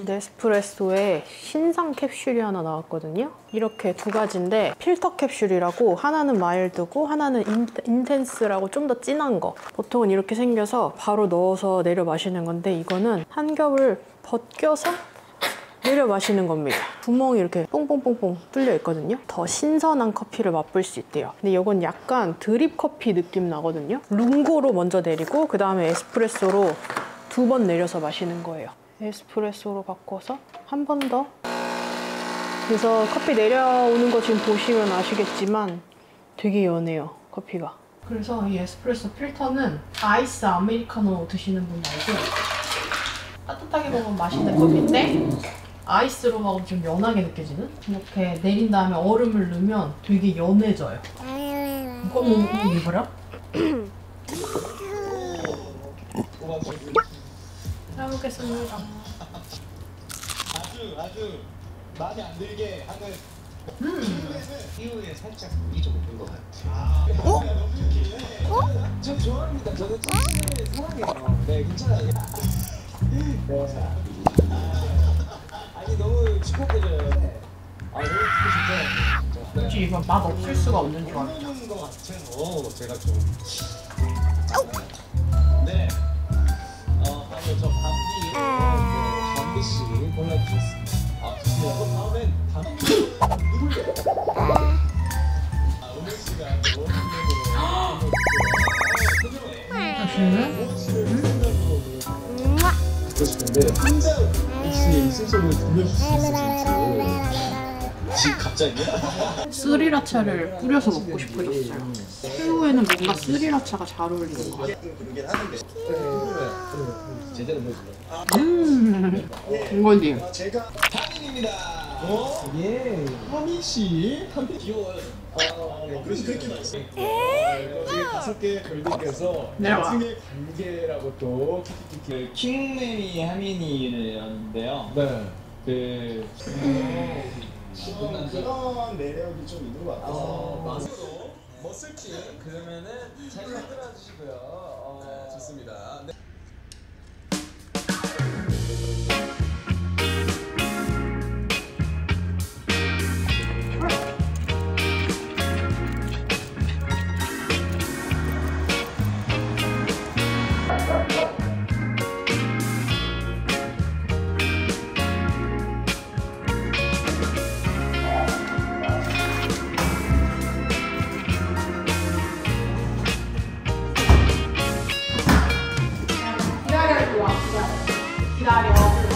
네스프레소에 신상 캡슐이 하나 나왔거든요. 이렇게 두 가지인데 필터 캡슐이라고 하나는 마일드고 하나는 인텐스라고 좀 더 진한 거. 보통은 이렇게 생겨서 바로 넣어서 내려 마시는 건데 이거는 한 겹을 벗겨서 내려 마시는 겁니다. 구멍이 이렇게 뽕뽕뽕뽕 뚫려 있거든요. 더 신선한 커피를 맛볼 수 있대요. 근데 이건 약간 드립 커피 느낌 나거든요. 룽고로 먼저 내리고 그 다음에 에스프레소로 두 번 내려서 마시는 거예요. 에스프레소로 바꿔서 한 번 더. 그래서 커피 내려오는 거 지금 보시면 아시겠지만 되게 연해요, 커피가. 그래서 이 에스프레소 필터는 아이스 아메리카노 드시는 분 말고 따뜻하게 먹으면 맛있는 커피인데 아이스로 먹으면 좀 연하게 느껴지는? 이렇게 내린 다음에 얼음을 넣으면 되게 연해져요. 이거 봐라. 잘 먹겠습니다. 아주 마음에 안 들게 하는 이후에 살짝 물이 좀 오는 것 같아요. 저 좋아합니다. 저는 찐친을 사랑해요. 네, 괜찮아요. 네. 아니 너무 축하드려요. 너무 듣고 싶죠. 솔직히 이건 맛 없을 수가 없는 줄 알았죠. 모르는 것 같아서 제가 좀. 네. 아니요, 저 밤비 씨 골라주셨습니다. 좋습니다. 그럼 다음엔 누굴래요? 은혜 씨가 듣고 싶은데 혼자 혹시 순서를 들려줄 수 있으실지. 지금 갑자기요? 스리라차를 뿌려서 먹고 싶어졌어요. 새우에는 뭔가 스리라차가 잘 어울리는 것 같아요. 제대로 보여줄래요? 이거지. 제가 타민입니다. 예. 타민 씨. 타민 귀여워요. 그래서 그렇게 맛있어요. 여기 5개 별님께서 나중에 관계라고 또 킹맨이 하민이였는데요. 네. 그런 매력이 좀 있는 것 같아서 맛으로 머슬킹 그러면은 잘 만들어 주시고요. 네, 좋습니다. 네. 기다려.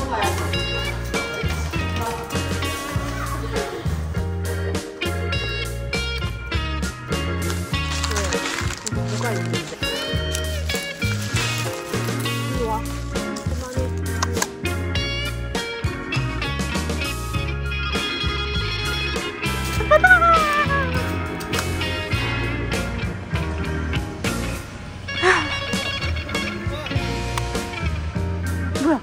뭐가 있는데? 이리 와. 뭐야?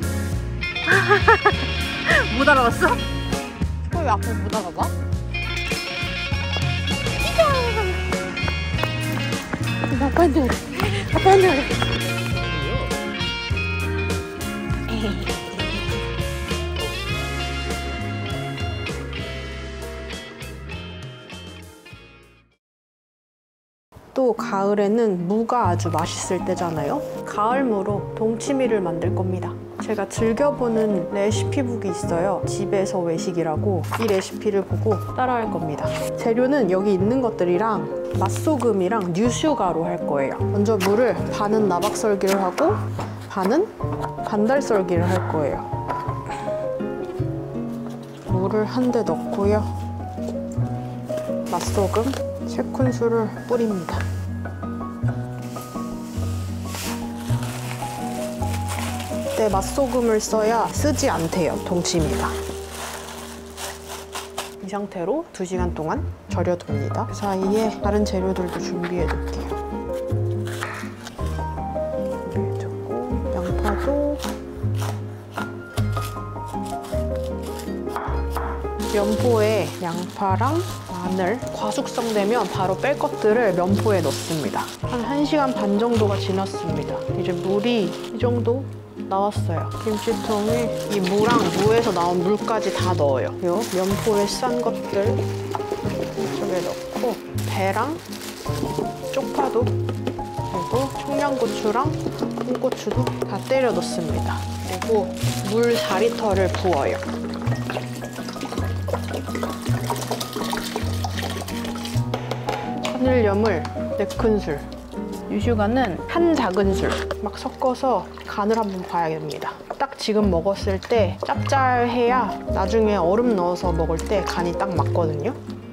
못 알아봤어? 왜 앞으로 못 알아봐? 아빠한테 그래. 아빠한테 그래. 또 가을에는 무가 아주 맛있을 때잖아요. 가을무로 동치미를 만들 겁니다. 제가 즐겨보는 레시피북이 있어요. 집에서 외식이라고. 이 레시피를 보고 따라할 겁니다. 재료는 여기 있는 것들이랑 맛소금이랑 뉴슈가로 할 거예요. 먼저 물을 반은 나박썰기를 하고 반은 반달썰기를 할 거예요. 물을 한 대 넣고요. 맛소금 3큰술을 뿌립니다. 이때 맛소금을 써야 쓰지 않대요, 동치미가. 이 상태로 2시간 동안 절여둡니다. 그 사이에 다른 재료들도 준비해 놓을게요. 준비해줬고, 양파도, 면포에 양파랑 마늘, 과숙성 되면 바로 뺄 것들을 면포에 넣습니다. 한 1시간 반 정도가 지났습니다. 이제 물이 이 정도 나왔어요. 김치통에 이 무랑 무에서 나온 물까지 다 넣어요. 요 면포에 싼 것들 이쪽에 넣고 배랑 쪽파도 그리고 청양고추랑 홍고추도 다 때려 넣습니다. 그리고 물 4리터를 부어요. 천일염을 4큰술, 유슈가는 한 작은술 막 섞어서 간을 한번 봐야 됩니다. 딱 지금 먹었을 때 짭짤해야 나중에 얼음 넣어서 먹을 때 간이 딱 맞거든요.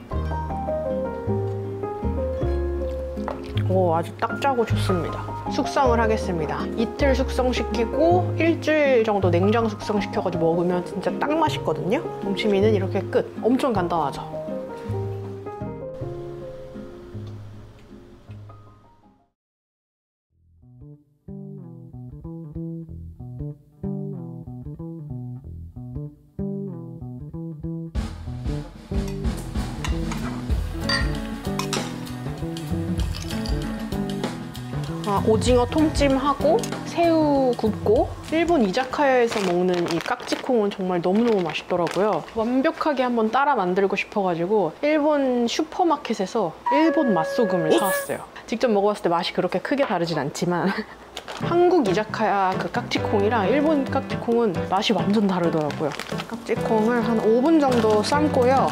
오, 아주 딱 짜고 좋습니다. 숙성을 하겠습니다. 이틀 숙성시키고 일주일 정도 냉장 숙성시켜가지고 먹으면 진짜 딱 맛있거든요. 동치미는 이렇게 끝. 엄청 간단하죠. 오징어 통찜하고 새우 굽고 일본 이자카야에서 먹는 이 깍지콩은 정말 너무너무 맛있더라고요. 완벽하게 한번 따라 만들고 싶어가지고 일본 슈퍼마켓에서 일본 맛소금을 사왔어요. 직접 먹어봤을 때 맛이 그렇게 크게 다르진 않지만 한국 이자카야 그 깍지콩이랑 일본 깍지콩은 맛이 완전 다르더라고요. 깍지콩을 한 5분 정도 삶고요.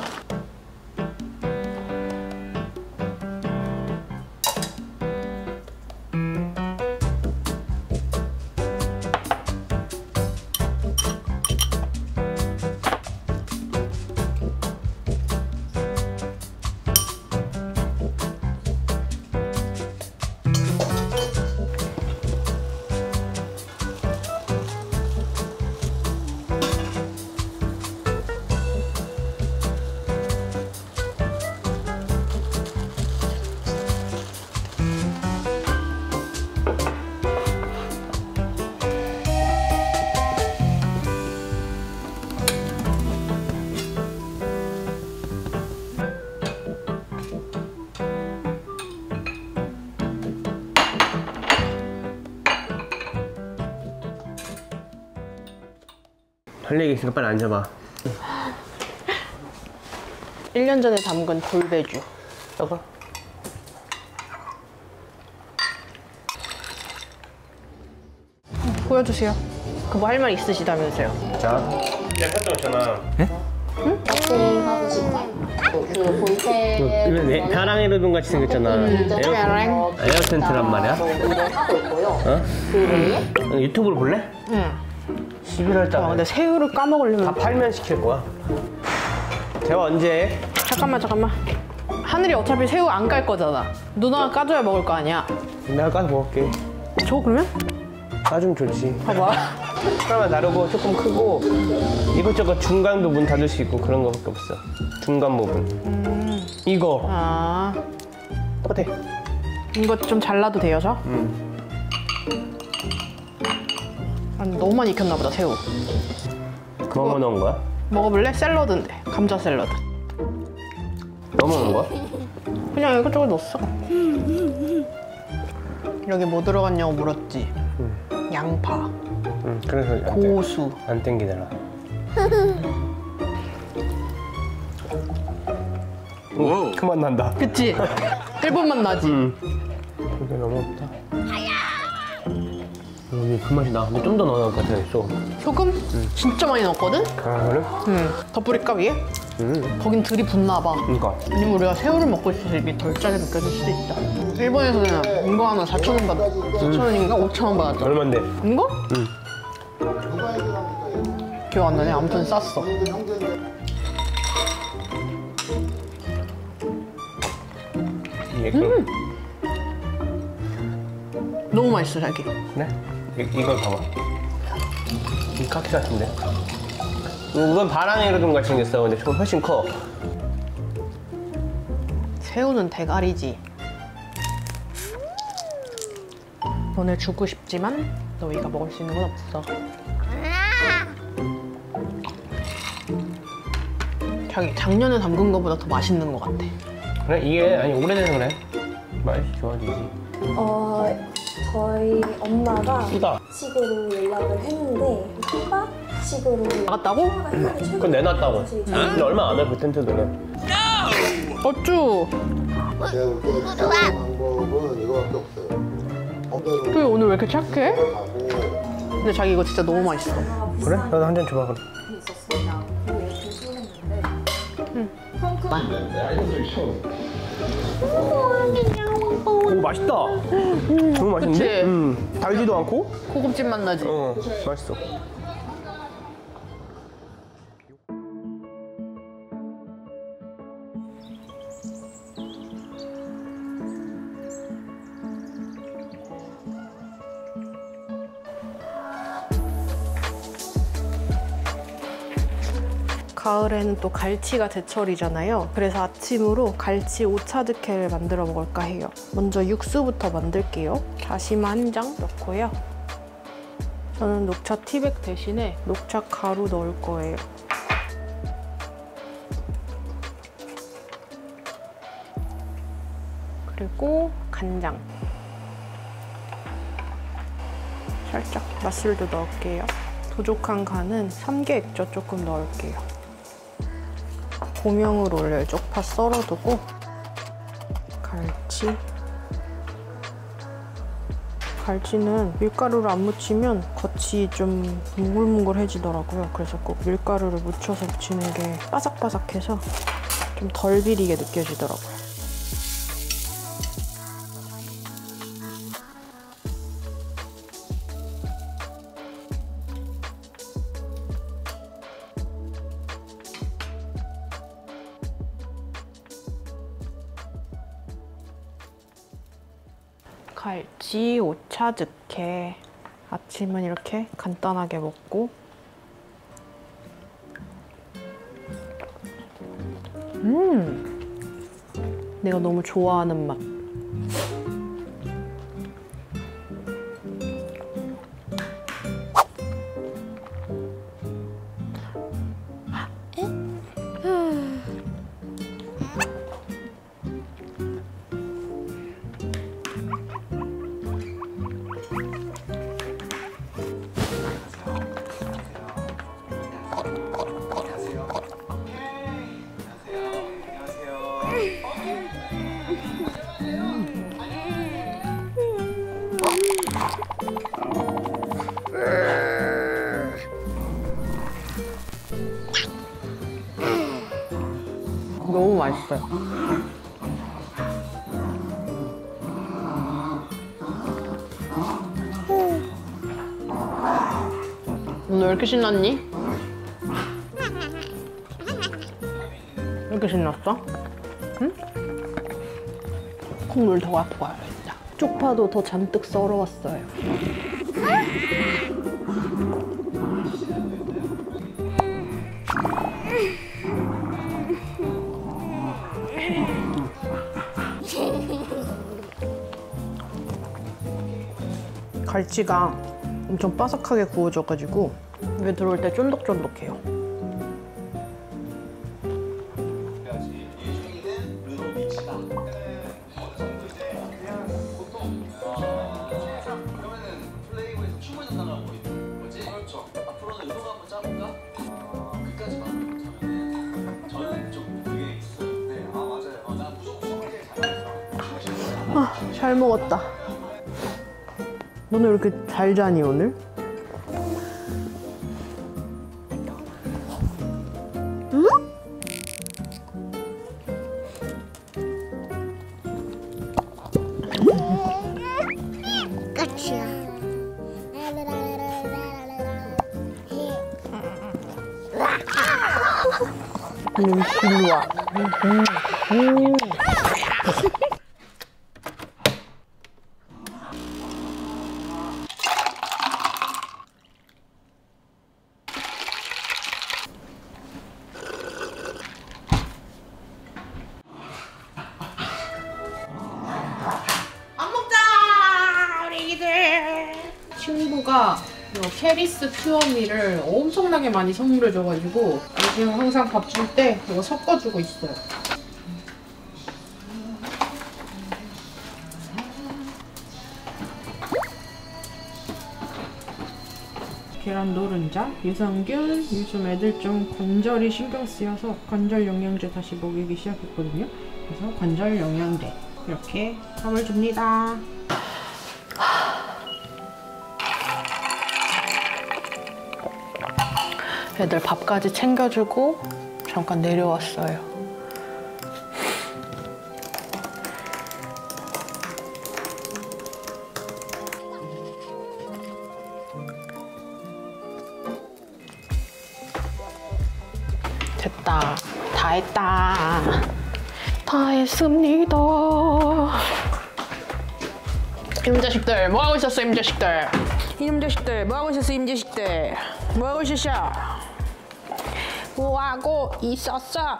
할 얘기 있으니까 빨리 앉아봐. 1년 전에 담근 돌배주. 떠봐. 보여주세요. 그거 할 말 있으시다면서요. 자. 내가 했던 있잖아. 하고 싶어요. 그 본체 이거 다랑의 부분 같이 생겼잖아. 에어센트란 말이야? 하고 있고요. 어? 그 외에 유튜브로 볼래? 응. 11월 달에. 근데 새우를 까먹으려면 다 팔면 시킬 거야. 대화 언제 해? 잠깐만. 하늘이 어차피 새우 안 깔 거잖아. 누나가 까줘야 먹을 거 아니야. 내가 까서 먹을게. 줘 그러면? 까주면 좋지. 봐봐. 사람마다 다르고 조금 크고 이것저것 중간 부분 닫을 수 있고 그런 거밖에 없어. 중간 부분. 이거 아, 똑같아. 이거 좀 잘라도 돼요, 저? 아니, 너무 많이 익혔나 보다, 새우. 뭐뭐 넣은 거야? 먹어볼래? 샐러드인데. 감자 샐러드. 뭐 넣은 거야? 그냥 이것저것 넣었어. 여기 뭐 들어갔냐고 물었지. 양파, 그래서 고수. 안 땡기더라. 그만 난다. 그치? 일본 맛 나지? 이게 너무 없다. 여기 그 맛이 나. 근데 좀 더 넣어야 할 것 같아. 소금? 진짜 많이 넣었거든? 아, 그래? 더 뿌릴까, 위에? 거긴 들이 붙나 봐. 그니까. 아니면 우리가 새우를 먹고 있어서 입이 덜 짜게 느껴질 수도 있다. 일본에서는 이거 하나 4,000원 받았 4,000원인가? 5,000원 받았잖아. 얼만데? 이거? 기억 안 나네. 아무튼 쌌어. 이게 그럼. 너무 맛있어, 자기. 그래? 이걸 봐봐. 이 카키 같은데? 이건 바람에로동 같이 생겼어. 근데 좀 훨씬 커. 새우는 대가리지. 너네 주고 싶지만 너희가 먹을 수 있는 건 없어. 자기 작년에 담근 거보다 더 맛있는 것 같아. 그래? 이게 아니 오래돼서 그래. 맛이 좋아지지. 저희 엄마가 쓰다. 식으로 연락을 했는데 호박식으로 나갔다고? 그건 내놨다고. 근데 얼마 안 해, 그 텐트들은. 어쭈. 제가 볼때 방법은 이거밖에 없어요. 그 오늘 왜 이렇게 착해? 가고 근데 자기 이거 진짜 너무 맛있어. 그래? 나도 한 잔 줘봐, 그럼. 있었습니다. 그게 조심했는데 오, 맛있다. 너무 맛있는데? 그치? 달지도 않고? 고급진 맛 나지? 맛있어. 가을에는 또 갈치가 제철이잖아요. 그래서 아침으로 갈치 오차즈케를 만들어 먹을까 해요. 먼저 육수부터 만들게요. 다시마 한 장 넣고요. 저는 녹차 티백 대신에 녹차 가루 넣을 거예요. 그리고 간장. 살짝 맛술도 넣을게요. 부족한 간은 삼계액젓 조금 넣을게요. 고명으로 올릴 쪽파 썰어두고 갈치. 갈치는 밀가루를 안 묻히면 겉이 좀 뭉글뭉글해지더라고요. 그래서 꼭 밀가루를 묻혀서 묻히는 게 바삭바삭해서 좀 덜 비리게 느껴지더라고요. 갈치 오차즈케. 아침은 이렇게 간단하게 먹고 내가 너무 좋아하는 맛. 너무 맛있어요. 오늘 왜 이렇게 신났니? 왜 이렇게 신났어? 응? 콩물 더 갖고 와야겠다. 쪽파도 더 잔뜩 썰어왔어요. 갈치가 엄청 바삭하게 구워져가지고 입에 들어올 때 쫀득쫀득해요. 아, 잘 먹었다. 너는 왜 이렇게 잘 자니 오늘? 응? 끝이야. 일로 와. 친구가 이 캐리스 퓨어미를 엄청나게 많이 선물해줘가지고 요즘 항상 밥 줄 때 이거 섞어주고 있어요. 계란 노른자, 유산균. 요즘 애들 좀 관절이 신경 쓰여서 관절 영양제 다시 먹이기 시작했거든요. 그래서 관절 영양제 이렇게 밥을 줍니다. 애들 밥까지 챙겨주고 잠깐 내려왔어요. 됐다. 다 했다. 다 했습니다. 이놈 자식들 뭐하고 있었어? 이놈 자식들. 이놈 자식들 뭐하고 있었어? 이놈 자식들 뭐하고 있었어? 뭐하고 있었어?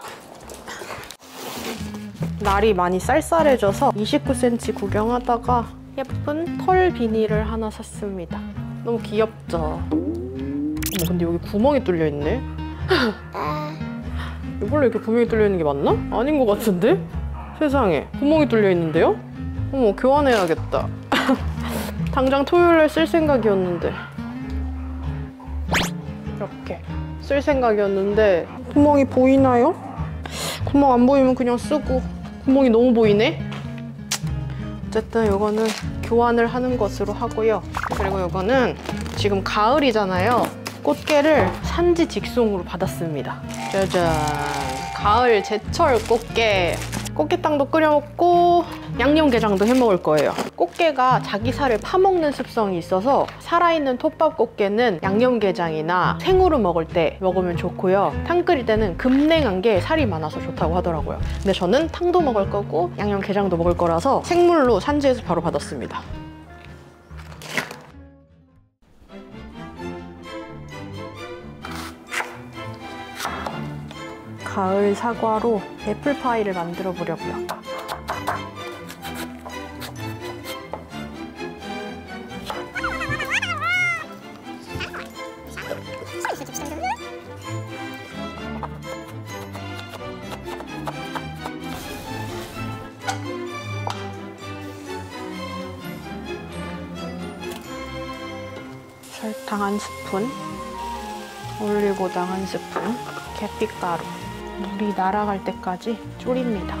날이 많이 쌀쌀해져서 29cm 구경하다가 예쁜 털 비닐을 하나 샀습니다. 너무 귀엽죠? 어머, 근데 여기 구멍이 뚫려 있네. 원래 이렇게 구멍이 뚫려 있는 게 맞나? 아닌 것 같은데? 세상에 구멍이 뚫려 있는데요? 어머, 교환해야겠다. 당장 토요일에 쓸 생각이었는데 이렇게 쓸 생각이었는데 구멍이 보이나요? 구멍 안 보이면 그냥 쓰고 구멍이 너무 보이네? 어쨌든 이거는 교환을 하는 것으로 하고요. 그리고 이거는 지금 가을이잖아요. 꽃게를 산지 직송으로 받았습니다. 짜잔! 가을 제철 꽃게. 꽃게탕도 끓여 먹고 양념게장도 해 먹을 거예요. 꽃게가 자기 살을 파먹는 습성이 있어서 살아있는 톱밥 꽃게는 양념게장이나 생으로 먹을 때 먹으면 좋고요. 탕 끓일 때는 급냉한 게 살이 많아서 좋다고 하더라고요. 근데 저는 탕도 먹을 거고 양념게장도 먹을 거라서 생물로 산지에서 바로 받았습니다. 가을 사과로 애플파이를 만들어 보려고요. 설탕 1스푼, 올리고당 1스푼, 계피가루. 물이 날아갈 때까지 졸입니다.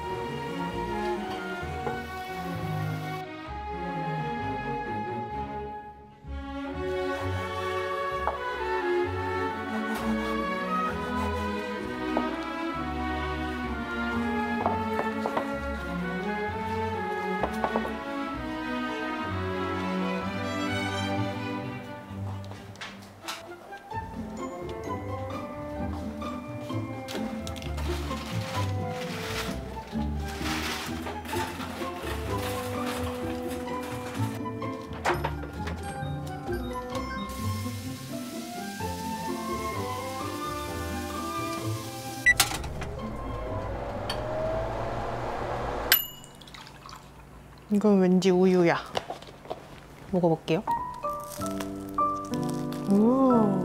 이건 왠지 우유야. 먹어볼게요. 오.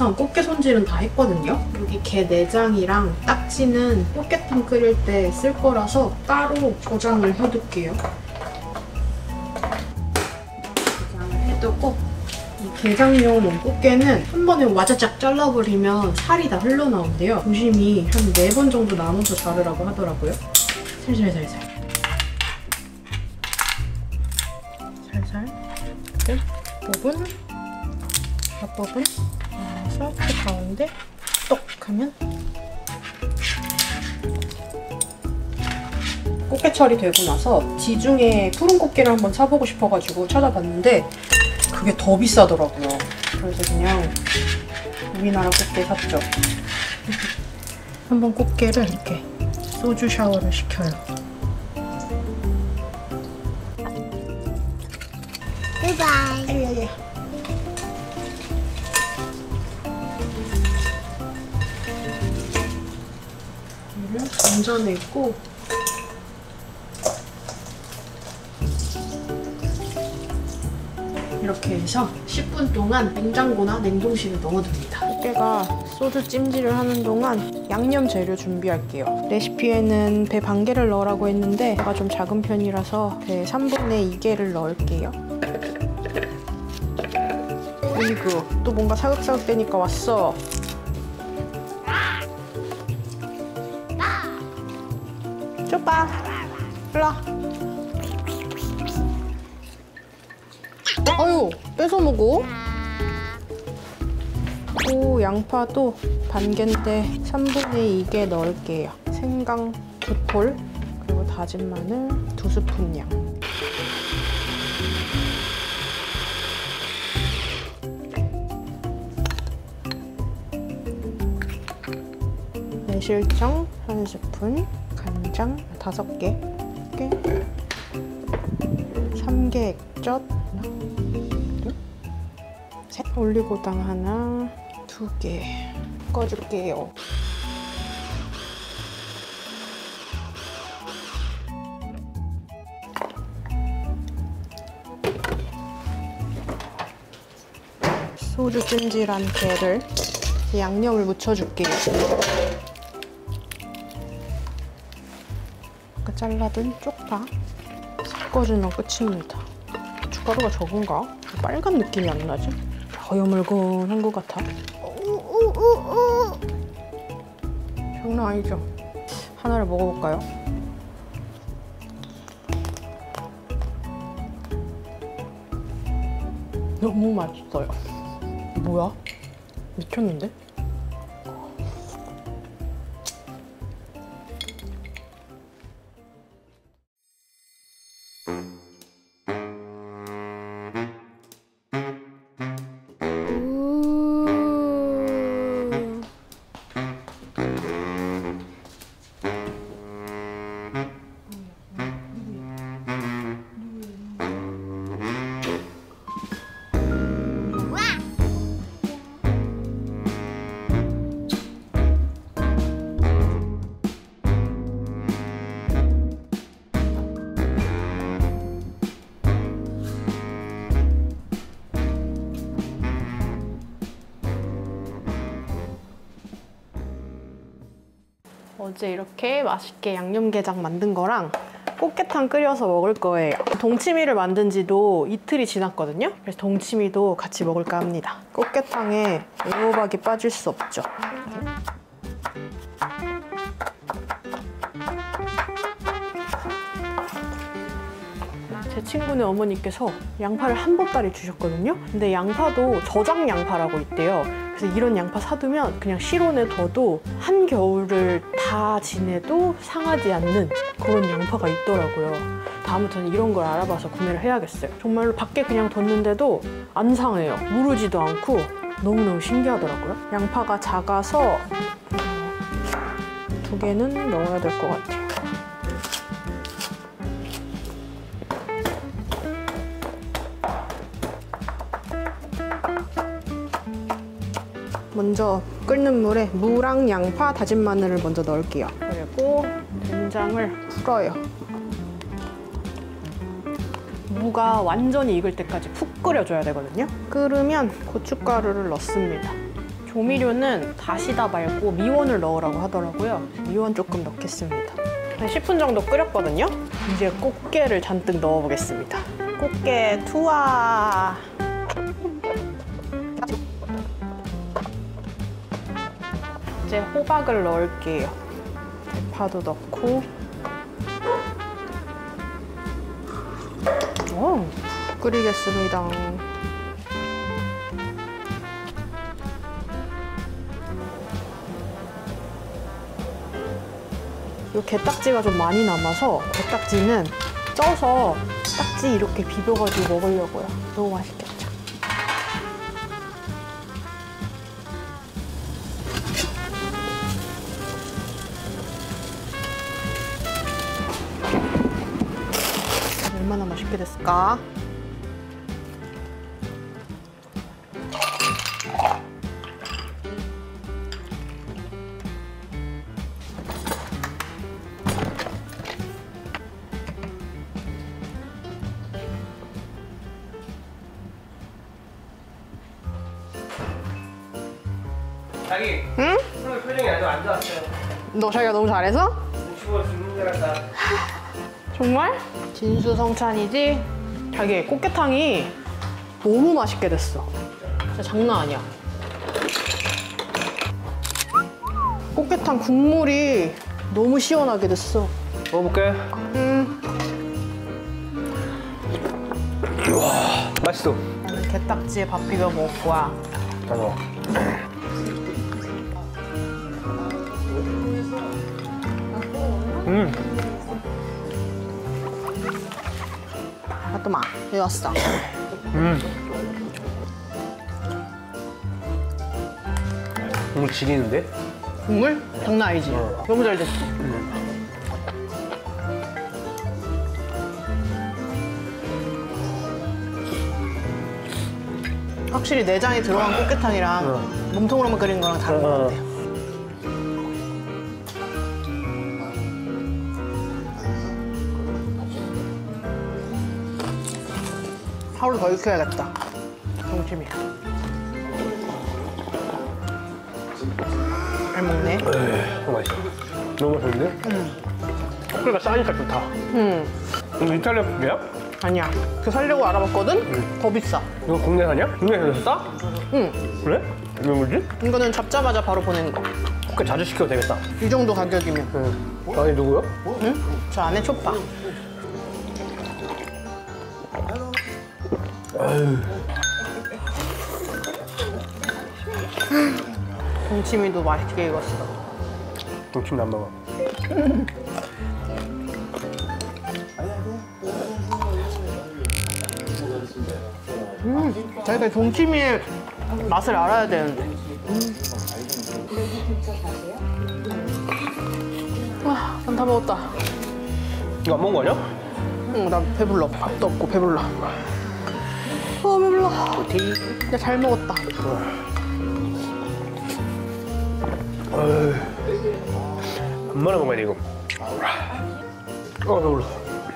우선 꽃게 손질은 다 했거든요. 여기 게 내장이랑 딱지는 꽃게탕 끓일 때 쓸 거라서 따로 저장을 해둘게요. 저장을 해두고 이 게장용 꽃게는 한 번에 와자작 잘라버리면 살이 다 흘러나온대요. 조심히 한 4번 정도 나눠서 자르라고 하더라고요. 살살살살. 살살. 부분, 앞부분 나눠서 그 가운데 똑 하면 꽃게 처리 되고 나서 지중해 푸른 꽃게를 한번 사보고 싶어가지고 찾아봤는데 그게 더 비싸더라고요. 그래서 그냥 우리나라 꽃게 샀죠. 한번 꽃게를 이렇게 소주 샤워를 시켜요. 바이바이. 물을 건져내고 이렇게 해서 10분 동안 냉장고나 냉동실에 넣어둡니다. 꽃게가 소주 찜질을 하는 동안 양념 재료 준비할게요. 레시피에는 배 반 개를 넣으라고 했는데 배가 좀 작은 편이라서 배 3분의 2개를 넣을게요. 올리브, 또 뭔가 사극사극 되니까 왔어. 쭈빠, 일로와. 아유, 뺏어 먹어. 또 양파도 반 개인데 3분의 2개 넣을게요. 생강 2톨, 그리고 다진 마늘 2스푼 양. 매실청 1스푼, 간장 5개, 삼계 액젓 셋, 올리고당 하나, 2개 섞어줄게요. 소주 찜질한 게를 양념을 묻혀줄게요. 아까 잘라둔 쪽파 섞어주면 끝입니다. 고춧가루가 적은가? 빨간 느낌이 안 나지? 어여물건한 것 같아. 장난 아니죠? 하나를 먹어볼까요? 너무 맛있어요. 뭐야? 미쳤는데? 어제 이렇게 맛있게 양념게장 만든 거랑 꽃게탕 끓여서 먹을 거예요. 동치미를 만든 지도 이틀이 지났거든요. 그래서 동치미도 같이 먹을까 합니다. 꽃게탕에 애호박이 빠질 수 없죠. 제 친구네 어머니께서 양파를 한 보따리 주셨거든요. 근데 양파도 저장 양파라고 있대요. 그래서 이런 양파 사두면 그냥 실온에 둬도 한겨울을 다 지내도 상하지 않는 그런 양파가 있더라고요. 다음부터는 이런 걸 알아봐서 구매를 해야겠어요. 정말로 밖에 그냥 뒀는데도 안 상해요. 무르지도 않고 너무너무 신기하더라고요. 양파가 작아서 2개는 넣어야 될 것 같아요. 먼저 끓는 물에 무랑 양파, 다진 마늘을 먼저 넣을게요. 그리고 된장을 풀어요. 무가 완전히 익을 때까지 푹 끓여줘야 되거든요. 끓으면 고춧가루를 넣습니다. 조미료는 다시다 말고 미원을 넣으라고 하더라고요. 미원 조금 넣겠습니다. 한 10분 정도 끓였거든요. 이제 꽃게를 잔뜩 넣어보겠습니다. 꽃게 투하. 이제 호박을 넣을게요. 대파도 넣고. 오, 끓이겠습니다. 이 게딱지가 좀 많이 남아서 게딱지는 쪄서 딱지 이렇게 비벼가지고 먹으려고요. 너무 맛있겠죠? 얼마나 맛있게 됐을까? 자기. 응? 오늘 표정이 아주 안 좋았어요. 너 자기가 너무 잘해서? 죽어 죽는 줄 알았다. 정말? 진수성찬이지? 자기 꽃게탕이 너무 맛있게 됐어. 진짜 장난 아니야. 꽃게탕 국물이 너무 시원하게 됐어. 먹어볼게. 와, 맛있어. 나는 게딱지에 밥 비벼 먹을 거야. 잘 먹어. 아또마 여기 왔어. 국물 지리는데? 국물? 장난 아니지? 너무 잘 됐어. 확실히 내장이 들어간 꽃게탕이랑 몸통으로만 끓이는 거랑 다른 것 같아요. 하루 더 익혀야겠다. 동치미. 잘 먹네. 너무 맛있어. 너무 맛있는데? 꽃게가 싸니까 좋다. 이거 이탈리아 국이야? 아니야. 그 살려고 알아봤거든? 더 비싸. 이거 국내산이야? 국내에서 싸? 응. 그래? 왜 뭐지? 이거는 잡자마자 바로 보낸 거. 꽃게 자주 시켜도 되겠다. 이 정도 가격이면. 응. 아니 누구야? 응? 저 안에 촉박. 동치미도 맛있게 익었어. 동치미 안 먹어. 자기가 동치미의 맛을 알아야 되는데. 와, 난 다 먹었다. 이거 안 먹은 거 아니야? 응, 나 배불러. 밥도 없고 배불러. 배불러. 야, 잘 먹었다. 얼마나 먹어야 돼 이거? 배불러.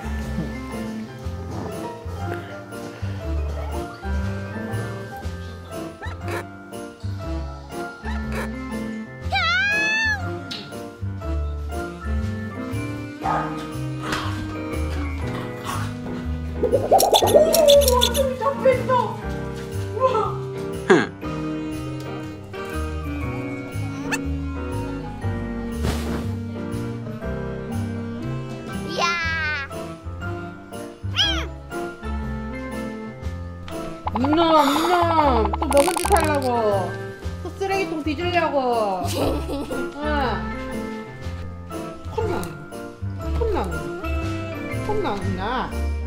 이놈 또 먹은 짓 하려고 또 쓰레기통 뒤지려고. 콩나는 나